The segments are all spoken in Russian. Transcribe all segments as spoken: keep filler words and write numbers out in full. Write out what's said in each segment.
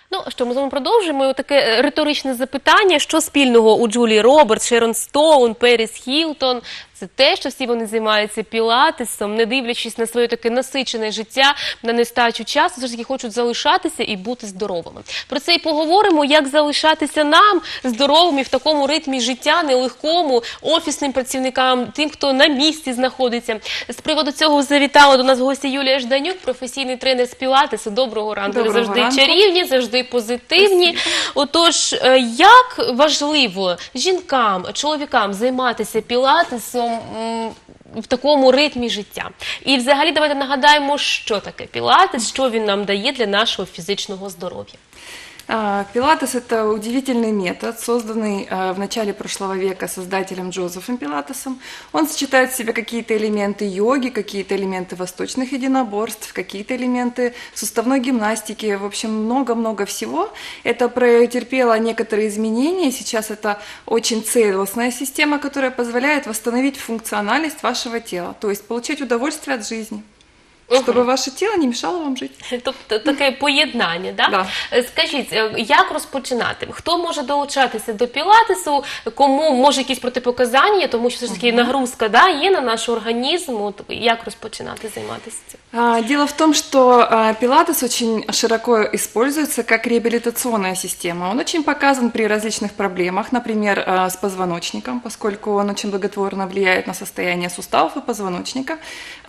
Ну, що, ми з вами продовжуємо. Таке риторичне запитання, що спільного у Джулії Робертс, Шерон Стоун, Періс Хілтон? Це те, що всі вони займаються пілатесом, не дивлячись на своє таке насичене життя, на нестачу часу, все ж таки хочуть залишатися і бути здоровими. Про це і поговоримо, як залишатися нам здоровими в такому ритмі життя, нелегкому, офісним працівникам, тим, хто на місці знаходиться. З приводу цього завітала до нас гостя Юлія Жданюк, професійний тренер з пілатесу. Доброго ранку. Доброго завжди ранку. Чарівні, завжди позитивні. Отож, як важливо жінкам, чоловікам займатися пілатесом м, в такому ритмі життя? І взагалі давайте нагадаємо, що таке пілатес, що він нам дає для нашого фізичного здоров'я. А, Пилатес – это удивительный метод, созданный а, в начале прошлого века создателем Джозефом Пилатесом. Он сочетает в себе какие-то элементы йоги, какие-то элементы восточных единоборств, какие-то элементы суставной гимнастики, в общем, много-много всего. Это претерпело некоторые изменения, сейчас это очень целостная система, которая позволяет восстановить функциональность вашего тела, то есть получать удовольствие от жизни. Щоб ваше тіло не мішало вам жити. Тобто таке поєднання, да? Да. Скажіть, як розпочинати? Хто може долучатися до пілатесу? Кому може якісь протипоказання? Тому що все ж таки нагрузка, да, є на наш організм. От як розпочинати займатися цим? Дело в том, что пилатес очень широко используется как реабилитационная система. Он очень показан при различных проблемах, например, с позвоночником, поскольку он очень благотворно влияет на состояние суставов и позвоночника.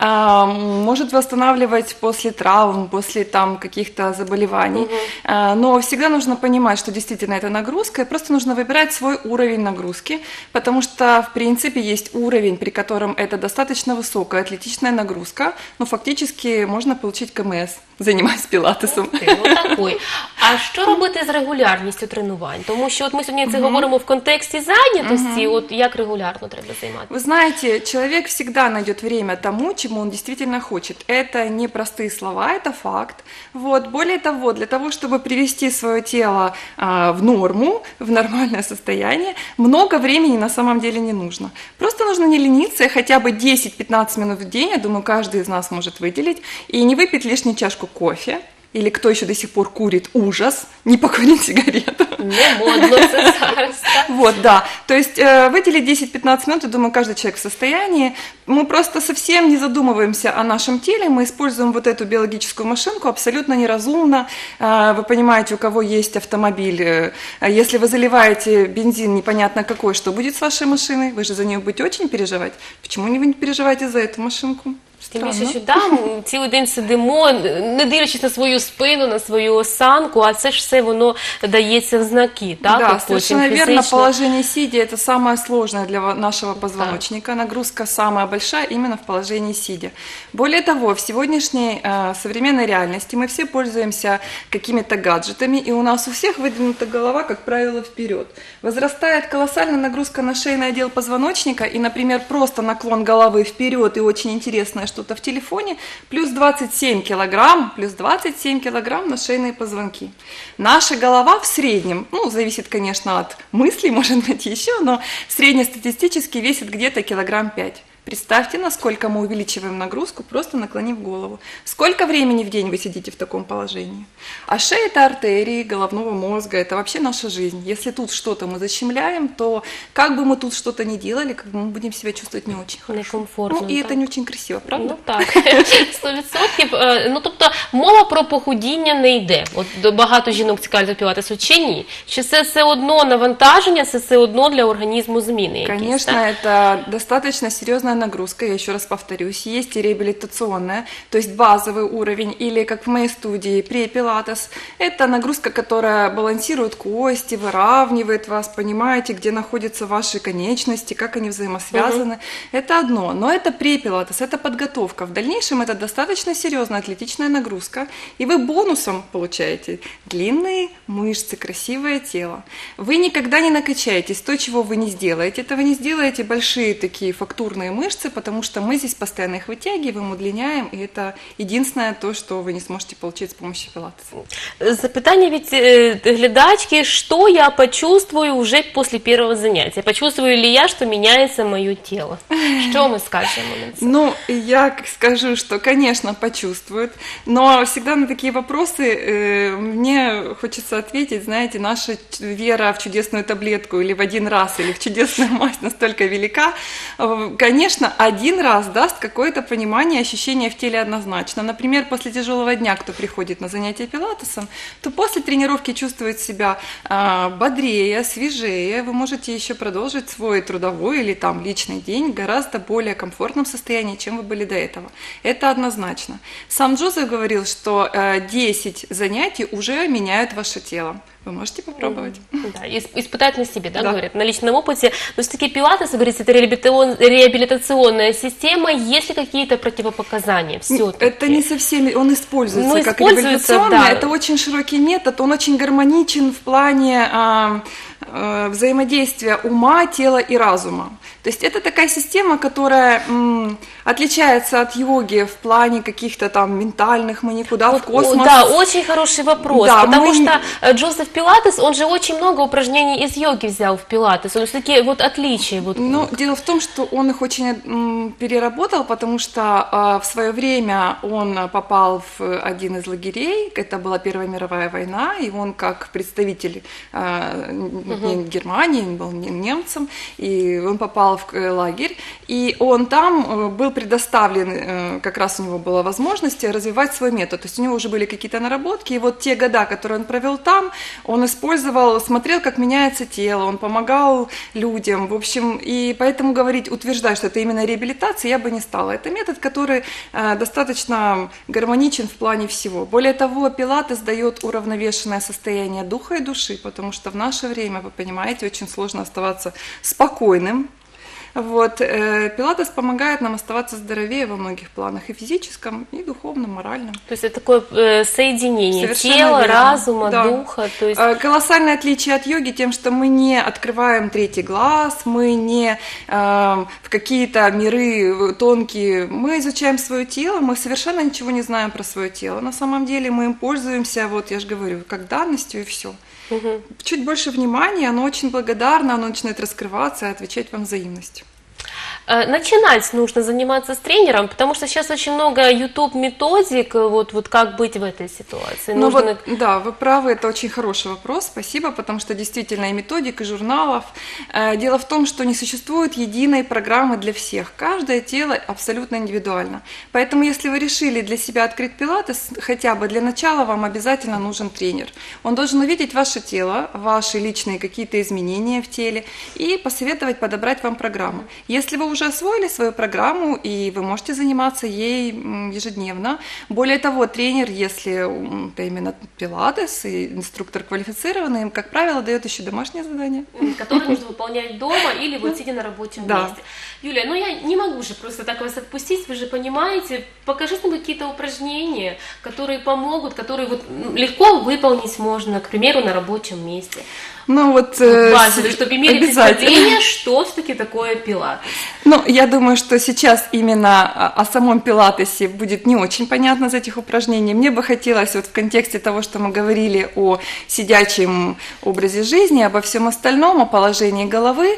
Может восстанавливать после травм, после там каких-то заболеваний. Угу. Но всегда нужно понимать, что действительно это нагрузка, и просто нужно выбирать свой уровень нагрузки, потому что, в принципе, есть уровень, при котором это достаточно высокая атлетичная нагрузка, но фактически можно получить ка эм эс, занимаясь пілатесом. Ти, ну такий. А що робити з регулярністю тренувань? Тому що от ми сьогодні це uh-huh. говоримо в контексті зайнятості, uh-huh. от як регулярно треба займатися? Вы знаете, человек всегда найдет время тому, чему он действительно хочет. Это не простые слова, это факт. Вот. Более того, для того, чтобы привести свое тело а, в норму, в нормальное состояние, много времени на самом деле не нужно. Просто нужно не лениться, хотя бы десять-пятнадцать минут в день, я думаю, каждый из нас может выделить, и не выпить лишнюю чашку кофе, или кто еще до сих пор курит, ужас, не покурить сигарету. Не модно це зараз. Вот, да. То есть э, выделить десять-пятнадцать минут, я думаю, каждый человек в состоянии. Мы просто совсем не задумываемся о нашем теле, мы используем вот эту биологическую машинку абсолютно неразумно. Э, вы понимаете, у кого есть автомобиль, э, если вы заливаете бензин непонятно какой, что будет с вашей машиной? Вы же за нее будете очень переживать. Почему вы не переживаете за эту машинку? Тим більше, що там цілий день сидимо, не дивлячись на свою спину, на свою осанку, а це ж все воно дається в знаки, так? Да, от совершенно фізично. верно. Положение сидя – это самое сложное для нашего позвоночника. Нагрузка самая большая именно в положении сидя. Более того, в сегодняшней э, современной реальности мы все пользуемся какими-то гаджетами, и у нас у всех выдвинута голова, как правило, вперед. Возрастает колоссальная нагрузка на шейный отдел позвоночника, и, например, просто наклон головы вперед и очень интересное что-то в телефоне, плюс двадцать семь килограмм, плюс двадцать семь килограмм на шейные позвонки. Наша голова в среднем, ну, зависит, конечно, от мыслей, может быть, еще, но среднестатистически весит где-то килограмм пять. Представьте, насколько мы увеличиваем нагрузку, просто наклонив голову. Сколько времени в день вы сидите в таком положении? А шея – это артерии головного мозга, это вообще наша жизнь. Если тут что-то мы защемляем, то как бы мы тут что-то ни делали, как бы мы будем себя чувствовать не очень хорошо. Некомфортно. Ну, и так? это не очень красиво, правда? Ну так, сто відсотків. Ну тобто мова про похудіння не йде. От багато жінок цікавить пілатесу чи ні? Чи це все одно навантаження, це все одно для організму зміни якісь? Конечно, так? это достаточно серьезная нагрузка, я еще раз повторюсь. Есть и реабилитационная, то есть базовый уровень, или, как в моей студии, препилатес. Это нагрузка, которая балансирует кости, выравнивает вас, понимаете, где находятся ваши конечности, как они взаимосвязаны. Угу. Это одно. Но это препилатес, это подготовка. В дальнейшем это достаточно серьезная атлетичная нагрузка, и вы бонусом получаете длинные мышцы, красивое тело. Вы никогда не накачаетесь. То, чего вы не сделаете, это вы не сделаете большие такие фактурные мышцы, мышцы, потому что мы здесь постоянно их вытягиваем, удлиняем, и это единственное то, что вы не сможете получить с помощью пилатеса. Запитання від е, глядачки, что я почувствую уже после первого занятия? Почувствую ли я, что меняется мое тело? Что мы скажем на это? Ну, я как скажу, что, конечно, почувствуют, но всегда на такие вопросы э, мне хочется ответить, знаете, наша вера в чудесную таблетку или в один раз, или в чудесную мазь настолько велика. Конечно, один раз даст какое-то понимание, ощущение в теле однозначно. Например, после тяжелого дня, кто приходит на занятия пилатесом, то после тренировки чувствует себя э, бодрее, свежее. Вы можете еще продолжить свой трудовой или там личный день в гораздо более комфортном состоянии, чем вы были до этого. Это однозначно. Сам Джозеф говорил, что э, десять занятий уже меняют ваше тело. Вы можете попробовать. Да, исп- испытать на себе, да, Да. говорят, на личном опыте. Но все-таки пилатес, вы говорите, это реабилитацион- реабилитационная система. Есть ли какие-то противопоказания все-таки? Это не совсем, он используется Ну, как используется, реабилитационный, да. это очень широкий метод, он очень гармоничен в плане а, а, взаимодействия ума, тела и разума. То есть это такая система, которая м, отличается от йоги в плане каких-то там ментальных, мы никуда Вот, в космос. Да, очень хороший вопрос, Да, потому мы- что э, Джозеф Пилатес, он же очень много упражнений из йоги взял в пилатес, он все-таки вот отличия. Вот. Ну, дело в том, что он их очень м, переработал, потому что э, в свое время он попал в один из лагерей, это была Первая мировая война, и он как представитель э, не Германии, он был не- немцем, и он попал в э, лагерь, и он там э, был предоставлен, э, как раз у него была возможность развивать свой метод, то есть у него уже были какие-то наработки, и вот те года, которые он провел там, он использовал, смотрел, как меняется тело, он помогал людям, в общем, и поэтому говорить, утверждать, что это именно реабилитация, я бы не стала. Это метод, который э, достаточно гармоничен в плане всего. Более того, пилатес дает уравновешенное состояние духа и души, потому что в наше время, вы понимаете, очень сложно оставаться спокойным. Вот, э, пилатес помогает нам оставаться здоровее во многих планах, и физическом, и духовном, моральном. То есть это такое э, соединение Совершенно тела, верно. разума, Да. духа. То есть... Э, Колоссальное отличие от йоги тем, что мы не открываем третий глаз, мы не э, в какие-то миры тонкие, мы изучаем свое тело, мы совершенно ничего не знаем про свое тело. На самом деле мы им пользуемся, вот я же говорю, как данностью и все. Мгм. Чуть больше внимания, оно очень благодарно, оно начинает раскрываться и отвечать вам взаимностью. Э, Начинать нужно заниматься с тренером, потому что сейчас очень много YouTube-методик, э, вот, вот как быть в этой ситуации. Ну Нужно... вот, да, вы правы, это очень хороший вопрос, спасибо, потому что действительно и методик, и журналов. Э, Дело в том, что не существует единой программы для всех, каждое тело абсолютно индивидуально. Поэтому если вы решили для себя открыть пилатес, хотя бы для начала вам обязательно нужен тренер. Он должен увидеть ваше тело, ваши личные какие-то изменения в теле и посоветовать подобрать вам программу. Если вы уже освоили свою программу, и вы можете заниматься ей м, ежедневно. Более того, тренер, если м, это именно пилатес и инструктор квалифицированный, им, как правило, дает еще домашнее задание. которые нужно выполнять дома или вот сидя на рабочем Да. месте. Юлия, ну я не могу же просто так вас отпустить, вы же понимаете, покажите нам какие-то упражнения, которые помогут, которые вот ну, легко выполнить можно, к примеру, на рабочем месте. Ну вот, э, Базовые, чтобы имели обязательно. представление, что все-таки такое пилатес. Ну, я думаю, что сейчас именно о о самом пилатесе будет не очень понятно из этих упражнений. Мне бы хотелось вот в контексте того, что мы говорили о сидячем образе жизни, обо всем остальном, о положении головы,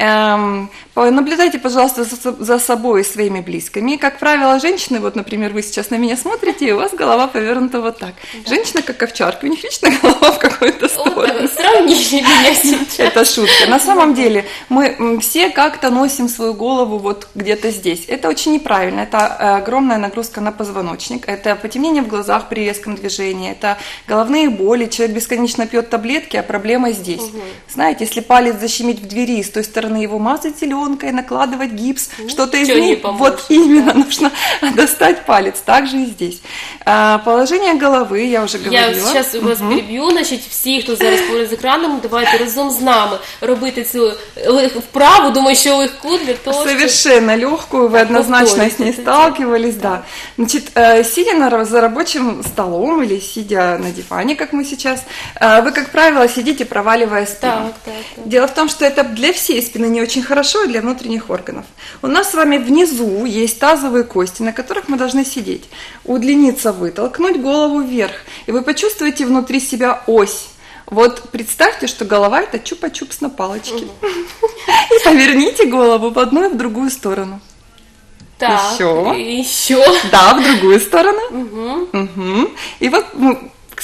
эм, наблюдайте, пожалуйста, за, за собой и своими близкими. Как правило, женщины, вот, например, вы сейчас на меня смотрите, и у вас голова повернута вот так. Женщина как овчарка, у них вечно голова в какую-то сторону. Вот так, сравните меня сейчас. Это шутка. На самом деле мы м, все как-то носим свою голову вот где-то здесь. Это очень неправильно. Это э, огромная нагрузка на позвоночник. Это потемнение в глазах при резком движении. Это головные боли. Человек бесконечно пьет таблетки, а проблема здесь. Угу. Знаете, если палец защемить в двери, с той стороны его мазать зеленкой, накладывать гипс, Ничего что-то не изменить. поможет, Вот именно, нужно достать палец. Так же и здесь. А, положение головы, я уже говорила. Я зараз вас Мгм. переб'ю, значить, всі, хто зараз поряд з екраном, давайте разом з нами робити цю лег- вправу, думаю, що легку для того, щоб... Совершенно легкую, вы однозначно с ней повторите. сталкивались, да. Значит, э, сидя на, за рабочим столом или сидя на диване, как мы сейчас, э, вы, как правило, сидите, проваливая спину. Так, так, так. Дело в том, что это для всей спины не очень хорошо, и для внутренних органов. У нас с вами внизу есть тазовые кости, на которых мы должны сидеть. Удлиниться, вытолкнуть голову вверх. И вы почувствуете внутри себя ось. Вот представьте, что голова – это чупа-чупс на палочке. И поверните голову в одну и в другую сторону. Так, Еще. еще. Да, в другую сторону. Угу. Угу. И вот, ну,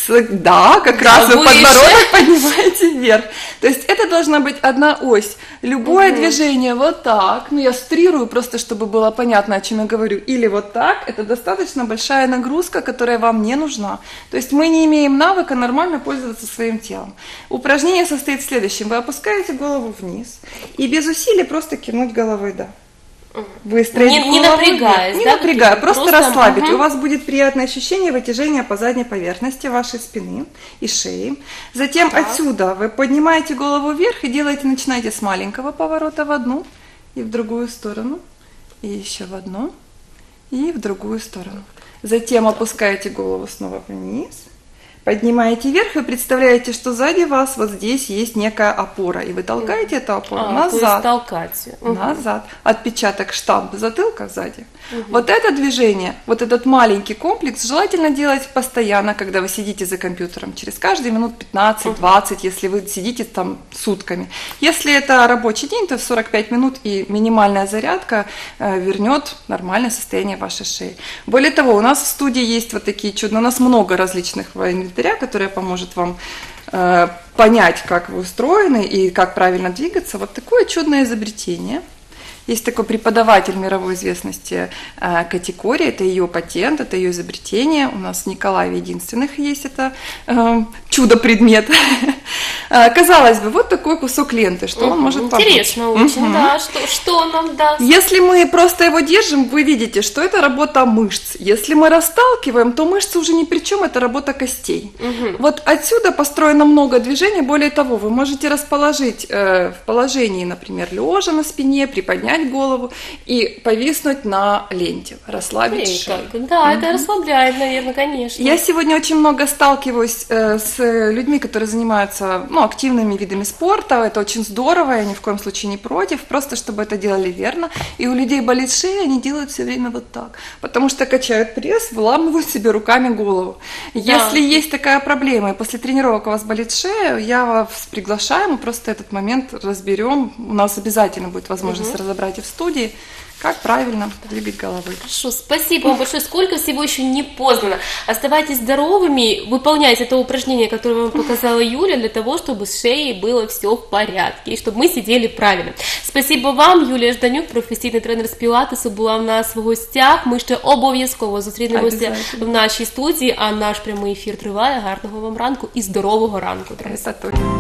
да, как Да, раз вы выше. подбородок поднимаете вверх. То есть это должна быть одна ось. Любое Угу. движение вот так, ну я стрирую просто, чтобы было понятно, о чем я говорю, или вот так, это достаточно большая нагрузка, которая вам не нужна. То есть мы не имеем навыка нормально пользоваться своим телом. Упражнение состоит в следующем. Вы опускаете голову вниз и без усилий просто кивнуть головой, да. Выстроить Не- не голову, напрягаясь, не да, напрягая, какие-то просто, просто, расслабить. мгм. У вас будет приятное ощущение вытяжения по задней поверхности вашей спины и шеи. Затем Так. отсюда вы поднимаете голову вверх и делаете, начинаете с маленького поворота в одну и в другую сторону, и еще в одну и в другую сторону. Затем опускаете голову снова вниз. Поднимаете вверх и представляете, что сзади вас вот здесь есть некая опора. И вы толкаете эту опору А, то есть назад. толкать. Мгм. Назад. Отпечаток штамп затылка сзади. Вот это движение, вот этот маленький комплекс желательно делать постоянно, когда вы сидите за компьютером. Через каждые минут пятнадцать-двадцать, если вы сидите там сутками. Если это рабочий день, то в сорок пять минут и минимальная зарядка э, вернет нормальное состояние вашей шеи. Более того, у нас в студии есть вот такие чудные, у нас много различных инвентаря, которые поможет вам э, понять, как вы устроены и как правильно двигаться. Вот такое чудное изобретение. Есть такой преподаватель мировой известности э, Кати Кори, это ее патент, это ее изобретение. У нас в Николаеве единственных есть это э, чудо-предмет. Э, Казалось бы, вот такой кусок ленты, что он Мгм. может помочь. Интересно очень, Мгм. да. Что, что он нам даст? Если мы просто его держим, вы видите, что это работа мышц. Если мы расталкиваем, то мышцы уже ни при чем, это работа костей. Мгм. Вот отсюда построено много движений. Более того, вы можете расположить э, в положении, например, лежа на спине, приподнять голову и повиснуть на ленте, расслабить Блин, шею. как. Да, это расслабляет, наверное, конечно. Я сегодня очень много сталкиваюсь э, с людьми, которые занимаются ну, активными видами спорта. Это очень здорово, я ни в коем случае не против, просто чтобы это делали верно. И у людей болит шея, они делают все время вот так, потому что качают пресс, выламывают себе руками голову. Да. Если есть такая проблема, и после тренировок у вас болит шея, я вас приглашаю, мы просто этот момент разберем. У нас обязательно будет возможность разобрать и в студии, как правильно двигать головой. Хорошо, спасибо вам большое. Сколько всего еще не познано. Оставайтесь здоровыми, выполняйте это упражнение, которое вам показала Юля, для того, чтобы с шеей было все в порядке, и чтобы ми сиділи правильно. Спасибо вам, Юлія Жданюк, професійний тренер з пілатесу, була в нас в гостях. Ми ще обов'язково зустрінемося Обязательно. в нашій студії, а наш прямий ефір триває. Гарного вам ранку і здорового ранку, друзі. Это точно.